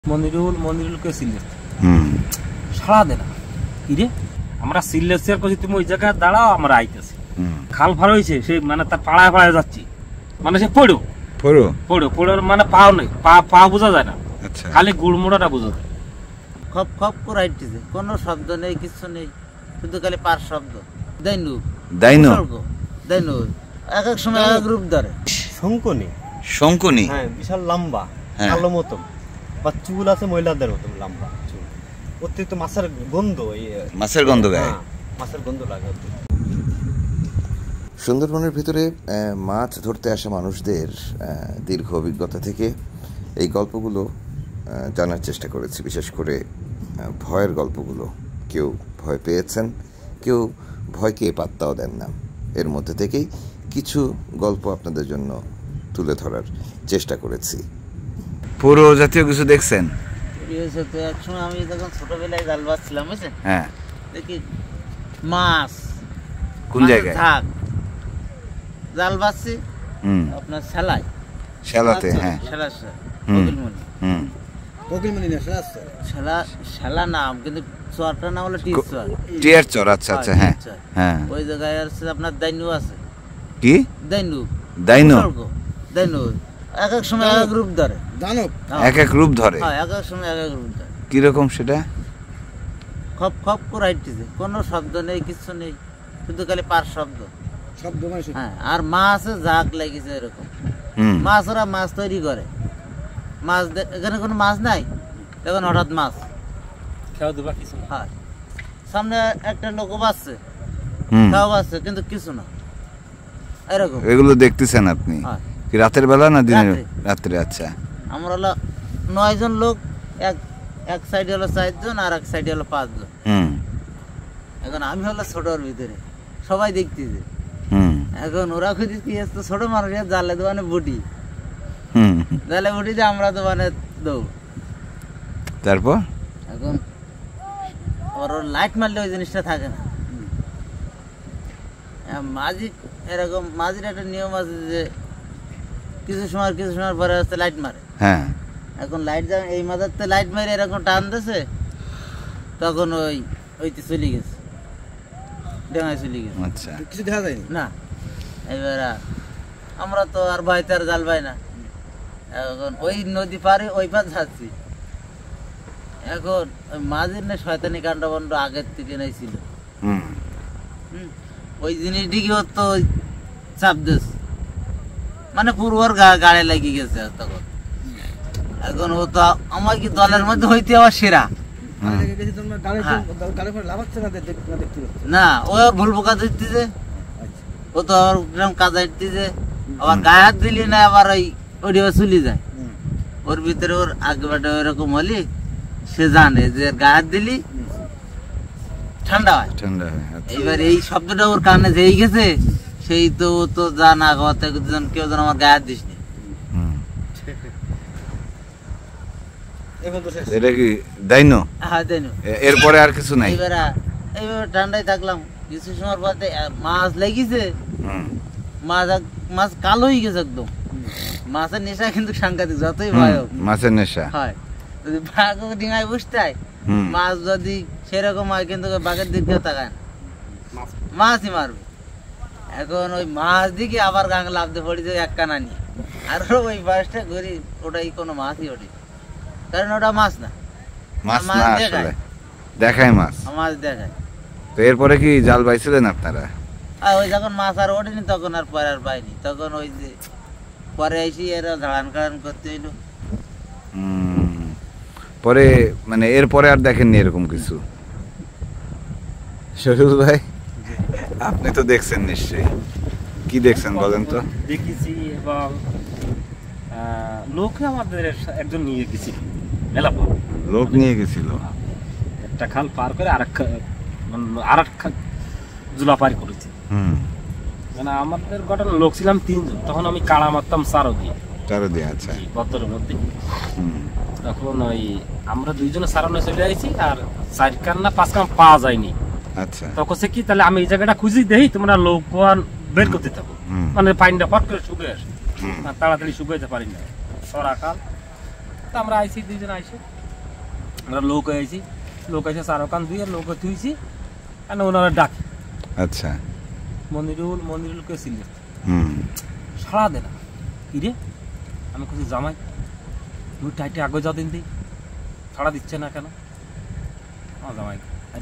মনিরুলকে সিলেট সারা দে না কি রে আমরা সিলেট শেয়ার করছি, তুমি ওই জায়গায় দাঁড়াও, আমরা আইতেছি। খাল ফার হয়েছে, সেই মানে তার পাড়ায় পাড়ায় যাচ্ছি, মানে সে পড়ো মানে পাও নেই, পা বোঝা যায় না, খালি গুড়মুড়াটা বোঝা যায়। খপ খপ করে আইতেছে, কোনো শব্দ নেই, কিছু নেই, শুধু খালি পার শব্দ। দাইনু দাইনু এক এক সময় এক এক রূপ ধরে। শঙ্কনি হ্যাঁ, বিশাল লম্বা, কালো মতন, বা চুল আছে মহিলাদের মতন লম্বা চুল। অতিরিক্ত মাছের গন্ধ, মাছের গন্ধ গায়ে, মাছের গন্ধ লাগে। সুন্দরবনের ভিতরে মাছ ধরতে আসা মানুষদের দীর্ঘ অভিজ্ঞতা থেকে এই গল্পগুলো জানার চেষ্টা করেছি, বিশেষ করে ভয়ের গল্পগুলো। কেউ ভয় পেয়েছেন, কেউ ভয়কে পাত্তাও দেন না। এর মধ্যে থেকেই কিছু গল্প আপনাদের জন্য তুলে ধরার চেষ্টা করেছি। পুরো জাতীয় কিছু দেখছেন? একসময় আমি যখন ছোটবেলায় জাল বাঁধছিলাম, বুঝছেন, হ্যাঁ, দেখি মাছ কোন জায়গায় জাল বাঁধছি আপনার শেলাতে, হ্যাঁ, শেলা নাম, কিন্তু চরটার নাম হলো টিয়ার চর। আচ্ছা আচ্ছা, হ্যাঁ হ্যাঁ। ওই জায়গায় আছে আপনার দাইনু আছে। কি দাইনু? এক এক সময় এক এক রূপ ধরে, এক এক রূপ ধরে, এক এক সময় এক এক রূপ ধরে। কিরকম সেটা? খপ খপ করে আইতেছে, কোনো শব্দ নেই, কিছু নেই, শুধু খালি পার শব্দ। হ্যাঁ, আর মাছে জাগ লাগিছে এরকম। মাছ, ওরা মাছ তৈরি করে, মাছ এখানে কোনো মাছ নাই, এখন হঠাৎ মাছ খেয়াও দেবা কিছু না। হ্যাঁ, সামনে একটা লোক বাঁচছে, তাও বাঁচছে, কিন্তু কিছু না, এরকম। এগুলো দেখতেছেন আপনি কি রাতের বেলা না দিনের? রাত্রে। আচ্ছা, আমরা হলো 9 জন লোক, এক সাইডে হলো 4 জন, আর এক সাইডে হলো 5 জন। এখন আমি হলো ছোটর ভিতরে, সবাই দেখতেছে। এখন ওরা খুঁজি কি ছোট মানুষ, জালে তো মানে বুটি, জালে বুটি দিয়ে আমরা তো মানে দৌড়। তারপর এখন ওর লাইট মারলে ওই জিনিসটা থাকে না। মাঝি এরকম, মাঝির একটা নিয়ম আছে যে কিছু সময় পরে হচ্ছে লাইট মারে। হ্যাঁ, এখন লাইট যখন এই মাথাতে লাইট মারে এরকম টান দিয়েছে, তখন ওইতে চলে গেছে, ডেঙায় চলে গেছে। আচ্ছা, কিছু দেখা যায়নি না। এবার আমরা তো আর বাইতে আর জাল পাই না, এখন ওই নদী পারে ওই পার যাচ্ছি। এখন ওই মাঝির না শয়তানি কাণ্ড বন্ড আগের থেকে নাই ছিল, ওই জিনিসটিকে ওর তো চাপ দিস, মানে পূর্বর গাড়ি লেগে গেছে তখন। এখন ও তো আমার কি দলের মধ্যে হইতে আবার সেরা না, ও ভুল বোকা দিতেছে, ও তো আবার কাজা দিতেছে, আবার গায়ে হাত দিলি না, আবার ওই চলে যায়। ওর ভিতরে ওর আগে বাটে ওইরকম হলি, সে জানে যে গায়ে হাত দিলি ঠান্ডা হয়। এইবার এই শব্দটা ওর কানে যেই গেছে, সেই তো ও তো জানা কথা, কেউ যেন আমার গায়ে হাত দিস নি। এটা কি দাইনো? হ্যাঁ, দাইনো। এরপরে আর কিছু নাই। এইবার ঠান্ডায় থাকলাম, কিছু সময় পর মাছ লেগেছে, মাছ কালো হয়ে গেছে একদম। মাছের নেশা কিন্তু সাংঘাতিক, যতই ভয় হোক মাছের নেশা হয়। যদি বাঘ ডিঙায় বসতে হয়, মাছ যদি সেরকম হয়, কিন্তু বাঘের দিকে তাকায় না, মাছই মারবে। এখন ওই মাছ দিকে আবার গাং লাভ দিয়ে পড়ি যে এক কানা নিয়ে, আর ওই বাসটা ঘুরি, ওটাই কোনো মাছই ওঠে, কারণ ওটা মাছ না, মাছ দেখায়, মাছ দেখায়। তো এরপরে কি জাল পাইছিলেন আপনারা? ওই যখন মাছ আর ওঠেনি, তখন আর পরে আর পাইনি, তখন ওই যে পরে এসে এরা ঝাড়ান কাড়ান করতে হইলো। পরে মানে এরপরে আর দেখেননি এরকম কিছু? শরীফুল ভাই, আপনি তো দেখছেন নিশ্চয়ই, কি দেখছেন বলেন তো? দেখেছি, এবং লোকে আমাদের একজন নিয়ে গেছিল, মেলা লোক নিয়ে গেছিল, একটা খাল পার করে আর এক জুলা পার করেছে। মানে আমাদের ঘটনা লোক ছিলাম 3 জন, তখন আমি কাড়া মারতাম 4 দিয়ে। আচ্ছা, বতরের মধ্যে। তখন ওই আমরা 2 জনে সারানো চলে আসছি, আর 4 কান না 5 কান পাওয়া যায়নি। আচ্ছা, তখন সে কি, তাহলে আমি এই জায়গাটা খুঁজি দেখি, তোমরা লোক বের করতে থাকো, মানে পানিটা ফট করে শুকিয়ে আসে, তাড়াতাড়ি শুকাইতে পারি না, সরা কাল। তা আমরা আইছি, দুইজন আইসি, আমরা লোক আইছি, লোক এসে চারকান দিয়ে লোক থুইছি, ওনারা ডাকি। আচ্ছা, মনিরুলকে ছিল, সাড়া দে না। কি রে, আমি কিছু জামাই তুই টাইটে আগে যা দিন দিই, সাড়া দিচ্ছে না কেন? আমার জামাই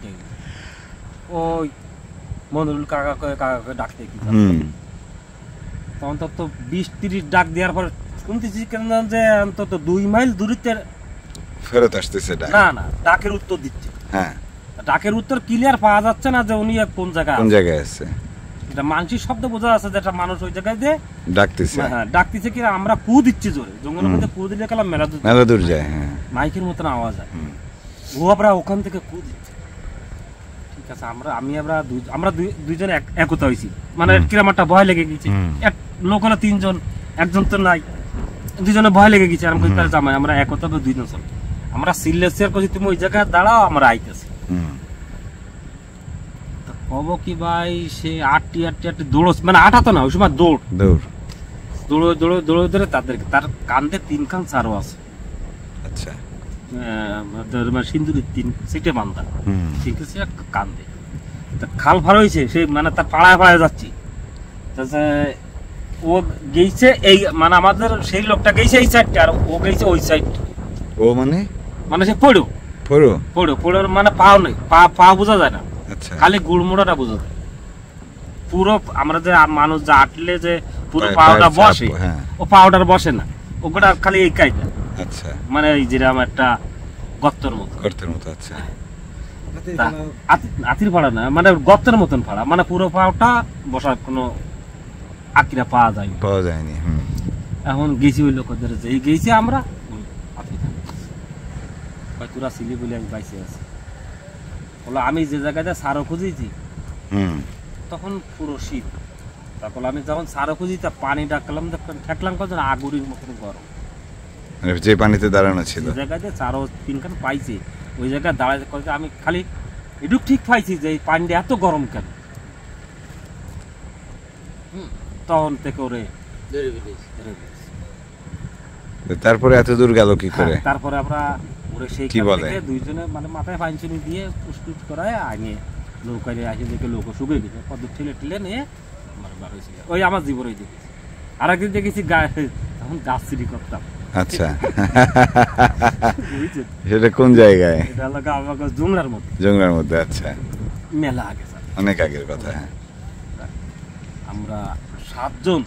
ওই মনিরুল কাকাকে ডাকতে কি, তখন তো 20-30 ডাক দেওয়ার পর শুনতেছি কেন যে অন্তত 2 মাইল দূরত্বের ফেরত আসতেছে। না না, ডাকের উত্তর দিচ্ছে। হ্যাঁ, ডাকের উত্তর ক্লিয়ার পাওয়া যাচ্ছে না যে উনি কোন জায়গায় আছে। এটা মানসিক শব্দ বোঝা যাচ্ছে যে একটা মানুষ ওই জায়গায় দিয়ে ডাকতেছে। হ্যাঁ, ডাকতেছে কি আমরা কু দিচ্ছি জোরে, জঙ্গলের মধ্যে কু দিলে গেলাম মেলা দূর যায়, মাইকের মতন আওয়াজ হয়। ও আমরা ওখান থেকে কু দিচ্ছে। ঠিক আছে, আমরা দুইজন একতা হয়েছি, মানে কিরম একটা ভয় লেগে গেছে। এক লোক হলো 3 জন, একজন তো নাই, দুজনে ভয় লেগে গেছে। আমি কইতে জামাই আমরা একতা হবে 2 জন চল, আমরা সিলেক্সের কইছি তুমি ওই জায়গায় দাঁড়াও, আমরা আইতেছি। কব কি ভাই, সে 8টি দৌড়, মানে 8 তো না, ওই সময় দৌড় ধরে তাদেরকে, তার কান্দে 3 খান চারও আছে। আচ্ছা, সিন্দুরের 3 সিটে বান্ধা, ঠিক আছে, কান্দে খাল ফার হয়েছে, সে মানে তার পাড়ায় যাচ্ছি। ও গেছে এই, মানে আমাদের সেই লোকটা গেছে এই সাইডটা, আর ও গেছে ওই সাইড। ও মানে সে পড়ো মানে পাও নেই, পা বোঝা যায় না, খালি গুড়মুড়াটা বোঝা যায়। পুরো আমরা যে মানুষ যা আটলে যে পুরো পাউডার বসে, ও পাউডার বসে না, ওটা খালি এই কাইটা। আচ্ছা, মানে এই যেরকম একটা গর্তের মতো। আচ্ছা, আতির ফাড়া না, মানে গর্তের মতন ফাড়া, মানে পুরো পাউটা বসার কোনো আকিরা পাওয়া যায়নি। এখন গেছি ওই লোকদের যে গেছি আমরা, তোরা ছিলি বলে আমি বাইসে আছি। বলো আমি যে জায়গাটা সারো খুঁজেছি তখন পুরো শীত, তারপর আমি যখন সারো খুঁজি তা পানি ডাকলাম, ঠেকলাম কত আগুনের মতন গরম, যে পানিতে দাঁড়ানো ছিল জায়গাতে চারো 3 খান পাইছি, ওই জায়গায় দাঁড়াতে আমি খালি এটুক ঠিক পাইছি যে এই পানিটা এত গরম কেন। তখন থেকে ওরে তারপরে এত দূর গেল কি করে? তারপরে আমরা ওরে সেই দুইজনে মানে মাথায় পাইনচুনি দিয়ে পুষ্পুট করায় আগে নৌকায় আসে, দেখে লোক শুকে গেছে, কত ঠেলে নিয়ে আমার বার হয়েছিল। ওই আমার জীবনে দেখেছি। আর একদিন দেখেছি তখন গাছ সিঁড়ি করতাম। আচ্ছা, সেটা কোন জায়গায়? এটা হলো আমাকে জংলার মধ্যে। আচ্ছা, মেলা আগে, অনেক আগের কথা। আমরা 7 জন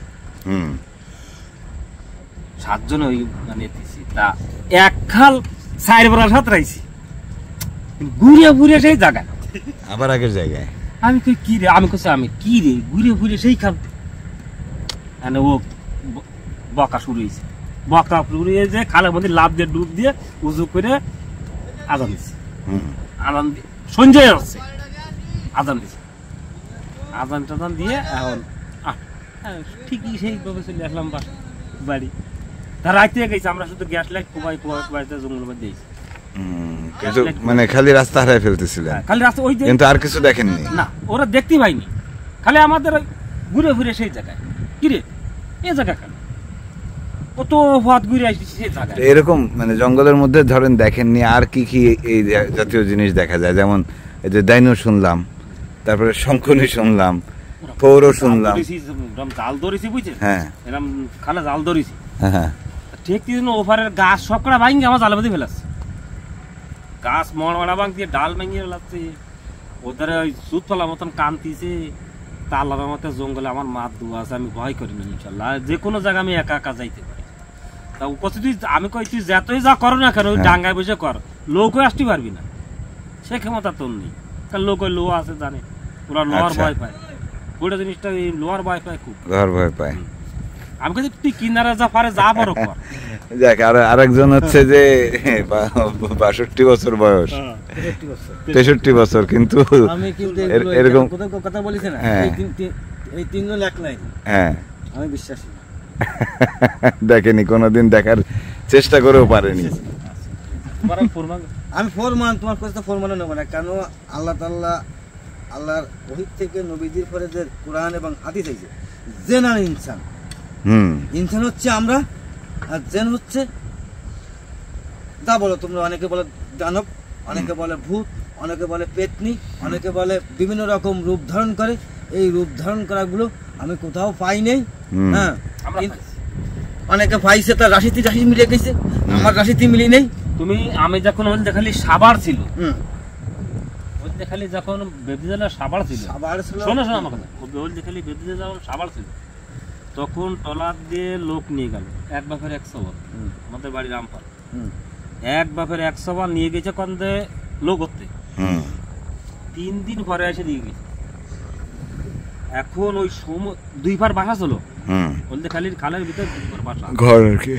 ওই মানে তা এক খাল 4 বড় সাত রাইছি, ঘুরে সেই জায়গা, আবার আগের জায়গায়। আমি কই কি রে, আমি কইছি আমি কি রে, ঘুরে সেই খাল। মানে ও বকা শুরু হয়েছে, যে খালের মধ্যে লাভ দিয়ে ডুব দিয়ে উজু করে আজান দিচ্ছে। আজান সঞ্জয় আসছে, আজান দিচ্ছে, আজান দিয়ে এখন ঠিকই সেইভাবে চলে আসলাম বাড়ি। তার রাইতে গেছে, আমরা শুধু গ্যাস লাইট কুবাইতে জঙ্গলের মধ্যে দিয়েছি। মানে খালি রাস্তা হারাই ফেলতেছিল, খালি রাস্তা, ওই কিন্তু আর কিছু দেখেননি না, ওরা দেখতে পাইনি, খালি আমাদের ঘুরে সেই জায়গায়। কি রে এই জায়গা কেন কত হাত ঘুরে আসছি সেই জায়গায়। এরকম মানে জঙ্গলের মধ্যে ধরেন দেখেননি আর কি এই জাতীয় জিনিস দেখা যায়? যেমন এই যে ডাইনো শুনলাম, তারপরে শঙ্খনি শুনলাম, পৌর শুনলাম, জাল ধরেছি বুঝছেন? হ্যাঁ, এরকম খালে জাল ধরেছি। হ্যাঁ, ঠিক ওপারের গাছ সবকটা ভাঙি আমার জালের মধ্যে ফেলাচ্ছে, গাছ মড়া ভাঙছে, ডাল ভাঙিয়ে ফেলাচ্ছে, ওদের ওই সুদ ফেলার মতন কানতিছে। তা আল্লাহর মতে জঙ্গলে আমার মাত দুয়া আছে, আমি ভয় করি না ইনশাল্লাহ, যে কোনো জায়গায় আমি একা যাইতে পারি। তা আমি কই তুই যতই যা করো না কেন, ওই ডাঙ্গায় বসে কর, লোক আসতে পারবি না, সে ক্ষমতা তোর নেই। কারণ লোক ওই লোহা আছে জানে, ওরা লোহার ভয় পায়, ওইটা জিনিসটা লোহার ভয় পায়, খুব লোহার ভয় পায়। আমি কাছে তুই কিনারে যা পারে যা বড় কর। দেখ আরেকজন হচ্ছে যে 62 বছর বয়স, 63 বছর, কিন্তু এরকম কথা বলিস না, এই 3 জন এক নাই। হ্যাঁ, আমি বিশ্বাসী দেখেনি কোনোদিন, দেখার চেষ্টা করেও পারেনি। আমি ফরমান তোমার কাছে ফরমানও নেব না, কেন আল্লাহ তাআলা আল্লাহর ওহী থেকে নবীদের পরে যে কোরআন এবং হাদিস আছে, জেনার ইনসান, ইনসান হচ্ছে আমরা, আর জেন হচ্ছে যা বলো তোমরা, অনেকে বলে দানব, অনেকে বলে ভূত, অনেকে বলে পেতনি, অনেকে বলে বিভিন্ন রকম রূপ ধারণ করে। এই রূপ ধারণ করাগুলো আমি কোথাও পাই নাই। হ্যাঁ, অনেকে পাইছে তার রাশিতে রাশি মিলে গেছে, আমার রাশিতে মিলি নেই। তুমি আমি যখন হলদে খালি সাবার ছিল, হলদে খালি যখন বেদিজালের সাবার ছিল, শোনো শোনো আমার কথা, হলদে খালি বেদিজাল যখন সাবার ছিল, তখন টলার দিয়ে লোক নিয়ে গেল এক বাপের 100 বার, আমাদের বাড়ি রামপাল, এক বাপের 100 বার নিয়ে গেছে কন্দে লোক করতে, 3 দিন পরে এসে দিয়ে গেছে। এখন ওই 2 পার বাসা ছিল, বলতে খালির খালের ভিতর 2 পার বাসা ঘর আর কি,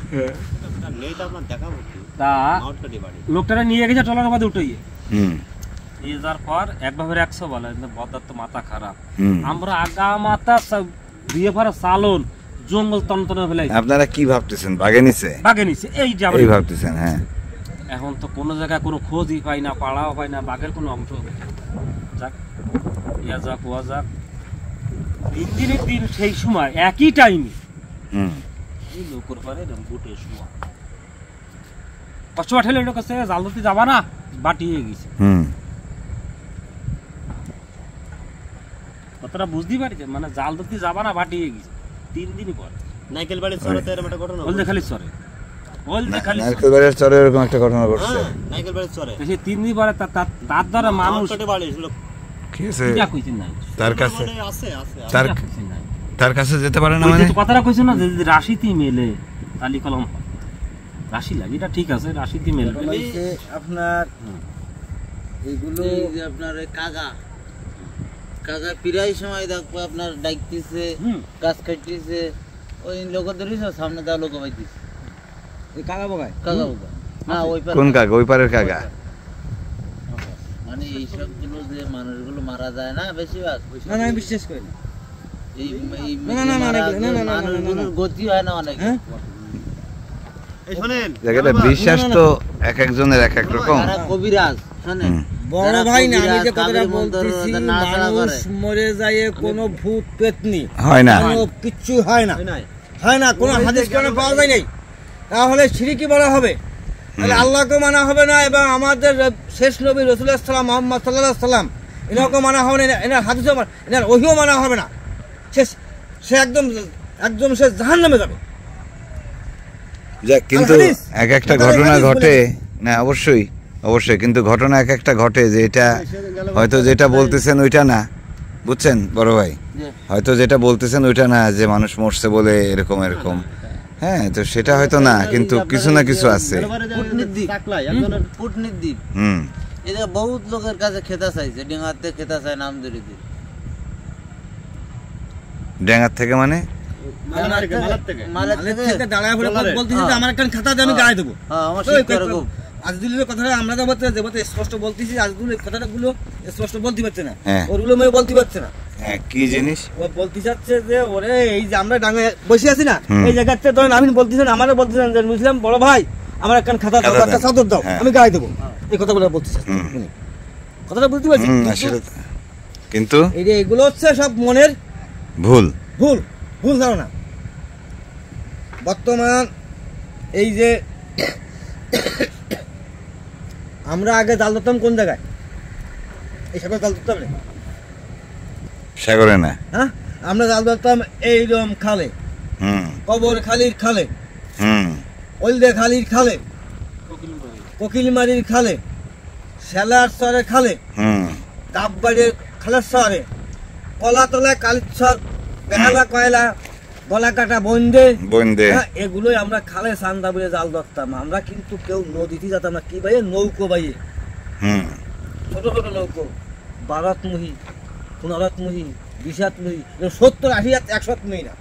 তা লোকটারা নিয়ে গেছে টলার মধ্যে উঠাইয়ে, নিয়ে যাওয়ার পর এক বাপের 100 বলে বদার তো মাথা খারাপ, আমরা আগা মাথা দিয়ে পারে চালন জঙ্গল তন্তনে ফেলাই। আপনারা কি ভাবতেছেন? বাগে নিছে এই যে আমরা ভাবতেছেন। হ্যাঁ, এখন তো কোনো জায়গায় কোনো খোঁজই পাই না, পাড়াও পাই না, বাঘের কোনো অংশ যাক ইয়া যাক ওয়া যাক, 3 দিনের দিন সেই সময় একই টাইমে এই লোকের পরে বুটের সময় কষ্ট ঠেলে লোক কাছে জাল ধরতে যাবা না, বাটিয়ে গেছে। কতটা বুঝতে পারছেন? মানে জাল ধরতে যাবা না, বাটিয়ে গেছে 3 দিন পর। নাইকেল বাড়ির চরে এরকম একটা ঘটনা, বলতে খালি চরে, বলতে খালি নাইকেল বাড়ির চরে এরকম একটা ঘটনা ঘটছে, নাইকেল বাড়ির চরে সেই 3 দিন পরে তার দ্বারা মানুষ বাড়ি ছিল কি আছে তার কাছে আছে তার কাছে যেতে পারে না। মানে কথাটা কইছো না যে রাশিতে মেলে তালি কলম রাশি লাগে, এটা ঠিক আছে, রাশিতে মেলবে। আপনার এইগুলো যে আপনার কাগা কাগা পিরাই সময় দেখবো আপনার ডাকতেছে, গাছ কাটতেছে, ওই লোকদেরই সামনে দেওয়া লোক পাইতেছে। এই কাগা বগায় না, ওই কোন কাগা? ওই পারের কাগা। মানে এইসব গুলো যে মানুষগুলো মারা যায় না বেশিরভাগ, না আমি বিশ্বাস করি না। এই মানুষগুলোর গতি হয় না অনেক। বিশ্বাস তো এক একজনের এক এক রকম। কবিরাজ শোনেন বড় ভাই না, আমি যে কথাটা বলতেছি, মানুষ মরে যায় কোনো ভূত পেতনি হয় না, কিচ্ছু হয় না, হয় না, কোনো হাদিস কোরআনে পাওয়া যায় নাই। তাহলে শিরকি বলা হবে, তাহলে আল্লাহকে মানা হবে না, এবং আমাদের শেষ নবী রাসূলুল্লাহ সাল্লাল্লাহু মুহাম্মদ সাল্লাল্লাহু আলাইহি সাল্লাম এনাকে মানা হবে না, এনার হাদিসও এনার ওহিও মানা হবে না। সে একদম সে জাহান্নামে যাবে। কিন্তু এক একটা ঘটনা ঘটে না, অবশ্যই অবশ্যই, কিন্তু ঘটনা এক একটা ঘটে যে এটা হয়তো যেটা বলতেছেন ওইটা না, বুঝছেন বড় ভাই, হয়তো যেটা বলতেছেন ওইটা না যে মানুষ মরছে বলে এরকম এরকম, হ্যাঁ, তো সেটা হয়তো না, কিন্তু কিছু না কিছু আছে। এটা বহুত লোকের কাছে খেতা চাইছে, ডেঙ্গাতে খেতা চাই নাম ধরে দিয়ে। ডেঙ্গার থেকে মানে আমার একটা খাতা দিয়ে আমি গায়ে দেবো। আজিদুলের কথাটা আমরা যাবতে স্পষ্ট বলতেছি, আজিদুলের কথাটা গুলো স্পষ্ট বলতে পারছে না, ওরগুলো মেয়ে বলতে পারছে না। কি জিনিস ও বলতে চাচ্ছে যে ওরে এই যে আমরা ডাঙে বসে আছি না, এই জায়গাতে ধরেন আমি বলতেছেন, আমারও বলতেছেন যে বুঝলাম বড় ভাই আমার একটা খাতা দাও, একটা চাদর দাও, আমি গায়ে দেবো, এই কথাগুলো বলতে চাচ্ছি। কথাটা বুঝতে পারছি, কিন্তু এগুলো হচ্ছে সব মনের ভুল ভুল ভুল ধারণা। বর্তমান এই যে আমরা আগে জাল ধরতাম কোন জায়গায়, এই সাগরে জাল ধরতাম না, সাগরে না, হ্যাঁ, আমরা জাল ধরতাম এইরকম খালে, কবর খালির খালে, ওলদে খালির খালে, কোকিলমারির খালে, শেলার চরের খালে, ডাববাড়ির খালের চরে, কলাতলায় কালিচর, বেহালা কয়লা, গলা কাটা বন্দে, এগুলোই আমরা খালে চান্দা বলে জাল ধরতাম। আমরা কিন্তু কেউ নদীতে যেতাম না, কি বাইয়ে নৌকো বাইয়ে, ছোট ছোট নৌকো, 12মুহি, 15মুহি, 20মুহি, 70, 80, 100মুহি না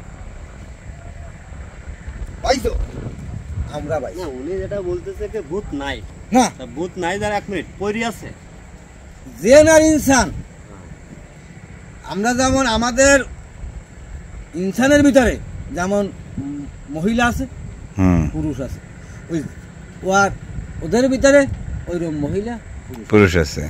পাইছো আমরা ভাই। উনি যেটা বলতেছে যে ভূত নাই, না ভূত নাই, যার 1 মিনিট পরি আছে জেন আর ইনসান। আমরা যেমন আমাদের ইনসানের ভিতরে যেমন মহিলা আছে, পুরুষ আছে, আর ওদের ভিতরে ওইরকম মহিলা পুরুষ আছে।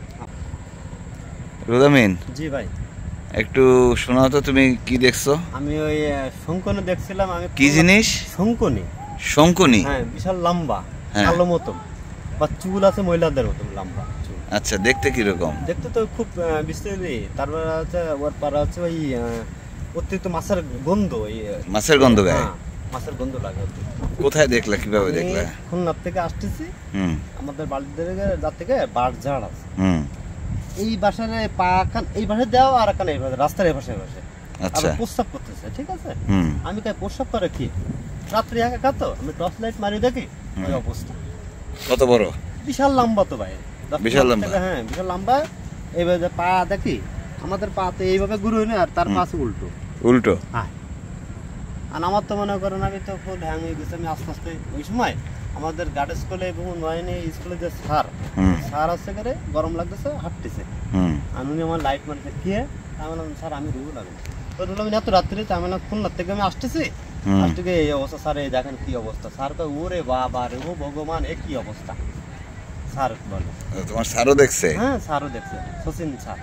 রুদামিন, জি ভাই, একটু শোনাও তো, তুমি কি দেখছো? আমি ওই শঙ্কনি দেখছিলাম। আমি কি জিনিস? শঙ্কনি। শঙ্কনি? হ্যাঁ, বিশাল লম্বা। হ্যাঁ। কালো মতন বা চুল আছে মহিলাদের মতন লম্বা চুল। আচ্ছা, দেখতে কিরকম? দেখতে তো খুব বিস্তারিত। তারপরে হচ্ছে ওর পাড়া হচ্ছে ওই অতিরিক্ত মাছের গন্ধ, ওই মাছের গন্ধ গায়ে? হ্যাঁ, মাছের গন্ধ লাগে অতিরিক্ত। কোথায় দেখলা, কিভাবে দেখলা? খুলনার থেকে আসতেছি, হুম আমাদের বাড়ির যার থেকে বাড় ঝাড় আছে, হুম এই বাসার পা খান এই পাশে দেওয়া আর এখানে এই পাশে, রাস্তার এই পাশে বসে আচ্ছা। প্রস্রাব করতেছে, ঠিক আছে। হুম আমি তাই প্রস্রাব করে কি রাত্রি একা তো আমি টর্চ লাইট মারি দেখি ওই অবস্থা। কত বড়? বিশাল লম্বা তো ভাই, 10 বিশাল ফুট লম্বা? থেকে, হ্যাঁ বিশাল লম্বা। এইভাবে যে পা দেখি, আমাদের পাতে এইভাবে ঘুরে হয় না, আর তার পাশে উল্টো উল্টো? হ্যাঁ। আর আমার তো মনে করেন আমি তো ফুল হ্যাং হয়ে গেছে। আমি আস্তে আস্তে ওই সময় আমাদের গার্ড স্কুলে এবং নয়নে স্কুলে যে স্যার আসছে করে গরম লাগতেছে, হাঁটতেছে। হুম আর উনি আমার লাইট মারতে গিয়ে আমি বললাম স্যার আমি রুবো লাগবে তো বললাম এত রাত্রে, তো আমি বললাম খুলনার থেকে আমি আসতেছি, আসতে এই অবস্থা স্যার, এই দেখেন কি অবস্থা। স্যার কয় ওরে বাবা রে, ও ভগবান, এ কি অবস্থা। স্যার বলে তোমার স্যারও দেখছে? হ্যাঁ স্যারও দেখছে, শচীন স্যার।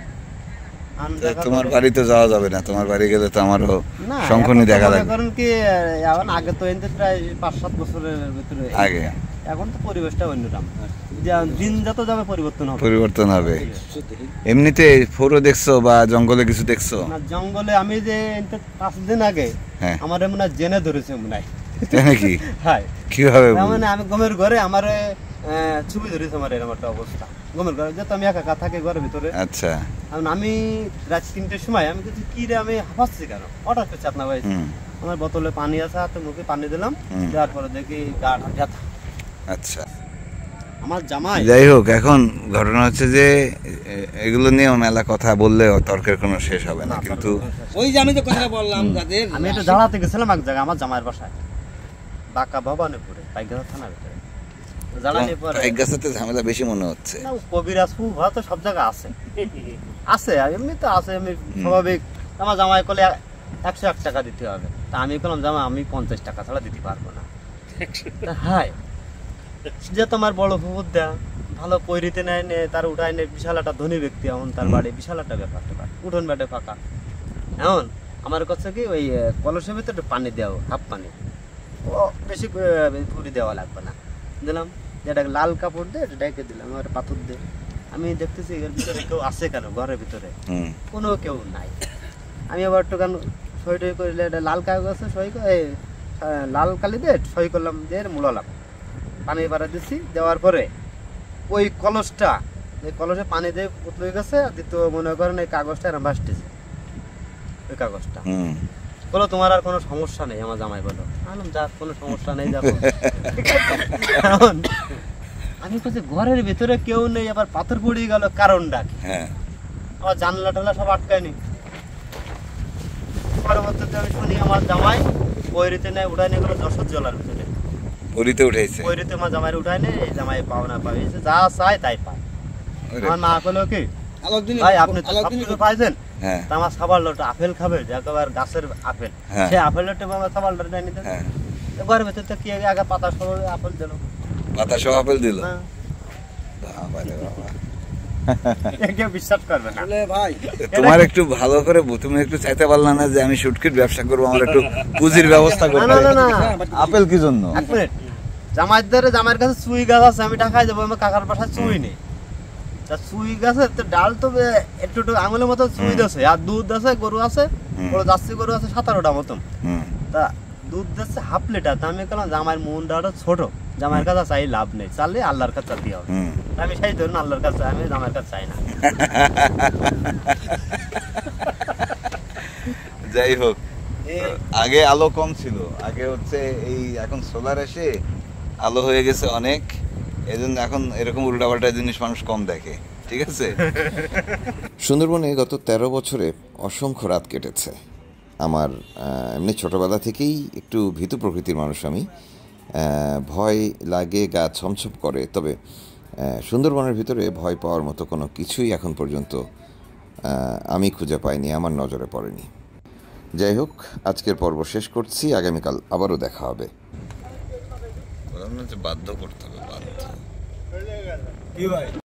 তোমার বাড়িতে যাওয়া যাবে না, তোমার বাড়ি গেলে তো আমারও না শঙ্খনি দেখা লাগবে। কারণ কি এখন আগে তো এতে প্রায় 5-7 বছরের ভিতরে আগে, এখন তো পরিবেশটা অন্যরকম, দিন যত যাবে পরিবর্তন হবে। এমনিতে ফোরও দেখছো বা জঙ্গলে কিছু দেখছো? না, জঙ্গলে আমি যে 5 দিন আগে হ্যাঁ। আমার মনে হয় জেনে ধরেছে মনে হয়। তাই নাকি? হ্যাঁ, কিভাবে? মানে আমি গমের ঘরে আমার ছবি ধরেছে, আমার এরকম একটা অবস্থা। গমের ঘরে যেহেতু আমি একা থাকি ঘরের ভিতরে। আচ্ছা। আমি রাত 3টের সময় আমি কিছু কি রে, আমি হাঁপাচ্ছি কেন, হঠাৎ করে চাপনা ভাই। আমার বোতলে পানি আছে, হাতে মুখে পানি দিলাম, দেওয়ার পরে দেখি গাটা ব্যথা। আচ্ছা, আমার জামাই। যাই হোক, এখন ঘটনা হচ্ছে যে এগুলো নিয়েও মেলা কথা বললে তর্কের কোনো শেষ হবে না, কিন্তু ওই যে আমি তো কথা বললাম যাদের আমি একটু দাঁড়াতে গেছিলাম এক জায়গায় আমার জামাইয়ের বাসায়, বাঁকা ভবানীপুরে, পাইকগাছা থানার ভিতরে। জ্বালানি পরে এক গাছাতে ঝামেলা বেশি মনে হচ্ছে। না, কবিরাজ ফুফা তো সব জায়গায় আছে, আছে এমনি তো আছে। আমি স্বাভাবিক, আমার জামাই করলে 101 টাকা দিতে হবে, তা আমি বললাম জামা আমি 50 টাকা ছাড়া দিতে পারবো না। হ্যাঁ, যে তোমার বড় ফুফুর দেয়া ভালো পৈরিতে নেয়, তার উঠায় নেয়, বিশাল একটা ধনী ব্যক্তি, এমন তার বাড়ি বিশাল একটা ব্যাপার, উঠোন বেটে ফাঁকা। এমন আমার কাছে কি ওই কলসের ভিতরে একটু পানি দেওয়া, হাফ পানি, ও বেশি পুরি দেওয়া লাগবে না, দিলাম। যেটা লাল কাপড় দিয়ে এটা ডেকে দিলাম, আর পাথর দিয়ে। আমি দেখতেছি এর ভিতরে কেউ আছে কেন, ঘরের ভিতরে কোনো কেউ নাই। আমি আবার একটু কেন সই টই করলে, এটা লাল কাগজ আছে, সই লাল কালি দিয়ে সই করলাম, দিয়ে মুড়ালাম, পানি পাড়া দিচ্ছি। দেওয়ার পরে ওই কলসটা, এই কলসে পানি দিয়ে উতলে গেছে, দ্বিতীয় মনে করেন এই কাগজটা এরকম ভাসতেছে, ওই কাগজটা। বলো তোমার আর কোনো সমস্যা নেই? আমার জামাই বলো। আনলাম যা, কোনো সমস্যা নেই, যাবো। আমি বলছি ঘরের ভিতরে কেউ নেই, আবার পাথর পড়িয়ে গেল, কারণটা কি? আমার জানলা টানলা সব আটকায়নি। পরবর্তীতে আমি শুনি আমার জামাই বৈরিতে নেয়, উঠায় নিয়ে গেলো যশোর জেলার ভিতরে। বৈরিতে উঠেছে? বৈরিতে আমার জামাই উঠায় নেই, এই জামাই পাওনা পাবে, যা চায় তাই পায়। আমার মা বললো কি ভাই আপনি তো সবকিছু পাইছেন, আমার খাবার লোটা আপেল খাবে, একেবারে গাছের আপেল, সে আপেল লোটে খাবার লোটা নিতে ঘরের ভেতর তো কি আগে পাতা সহ আপেল দিল, পাতা সহ আপেল দিল। কেউ বিশ্বাস করবে না ভাই। তোমার একটু ভালো করে, তুমি একটু চাইতে পারলা না যে আমি শুটকির ব্যবসা করবো, আমার একটু পুঁজির ব্যবস্থা করবো? না, আপেল কি জন্য? এক মিনিট, জামাইয়ের কাছে চুই গাছ আছে, আমি ঢাকায় যাবো, আমার কাকার বাসায় চুই নেই। তা চুই গাছের তো ডাল তো একটু আঙুলের মতো চুই আছে, আর দুধ আছে, গরু আছে, বড় জার্সি গরু আছে 17টা মতন। তা দুধ দিচ্ছে হাফ লিটার। তা আমি বললাম জামাইয়ের মনটা ওটা ছোট, জামাইয়ের কাছে চাই লাভ নেই, চাইলে আল্লাহর কাছে চাইতে হবে। আমি সেই ধরুন আল্লাহর কাছে, আমি জামাইয়ের কাছে চাই না। যাই হোক, আগে আলো কম ছিল, আগে হচ্ছে এই এখন সোলার এসে আলো হয়ে গেছে অনেক, এজন্য এখন এরকম উল্টাপাল্টা জিনিস মানুষ কম দেখে, ঠিক আছে? সুন্দরবনে গত 13 বছরে অসংখ্য রাত কেটেছে আমার। এমনি ছোটবেলা থেকেই একটু ভীতু প্রকৃতির মানুষ আমি, ভয় লাগে, গা ছমছম করে। তবে সুন্দরবনের ভিতরে ভয় পাওয়ার মতো কোনো কিছুই এখন পর্যন্ত আমি খুঁজে পাইনি, আমার নজরে পড়েনি। যাই হোক, আজকের পর্ব শেষ করছি, আগামীকাল আবারও দেখা হবে। বাধ্য করতে হবে, বাধ্য।